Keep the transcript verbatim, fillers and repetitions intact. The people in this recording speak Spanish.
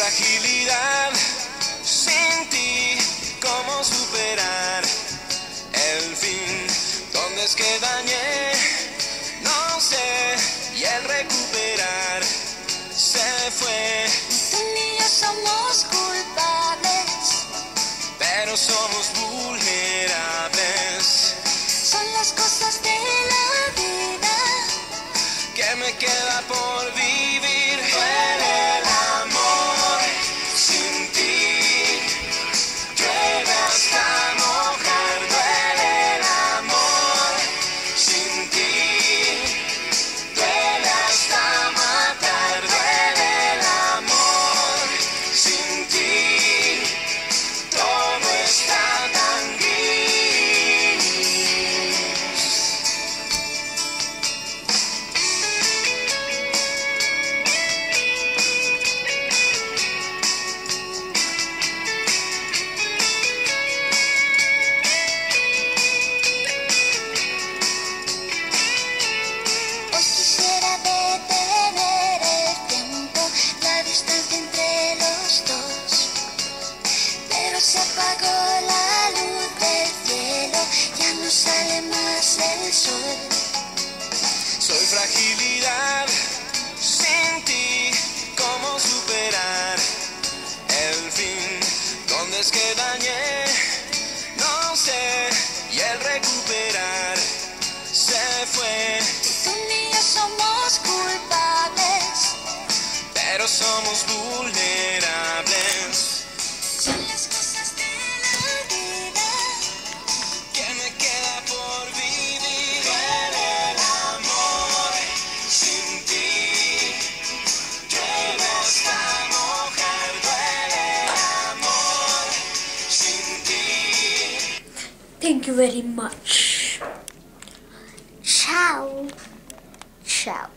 fragilidad, sin ti, ¿cómo superar el fin? ¿Dónde es que dañé? No sé, y el recuperar se fue. Tú ni yo somos culpables, pero somos vulnerables. son las cosas de la vida ¿Qué me queda por vivir? Duele el amor sin ti, llueve hasta mojar. Duele el amor sin ti, duele hasta matar. Duele el amor sin ti, todo está tan gris. Hoy quisiera detener el tiempo, la distancia entre los dos, pero se apagó la luz del cielo, ya no sale más el sol. Soy fragilidad, sin ti, ¿cómo superar el fin? ¿Dónde es que dañé? No sé, y el recuperar se fue. Tú ni yo somos culpables, Pero somos vulnerables. son las cosas de la vida ¿Qué me queda por vivir? Duele el amor sin ti, llueve hasta mojar. Duele el amor sin ti. Thank you very much. Ciao. Ciao.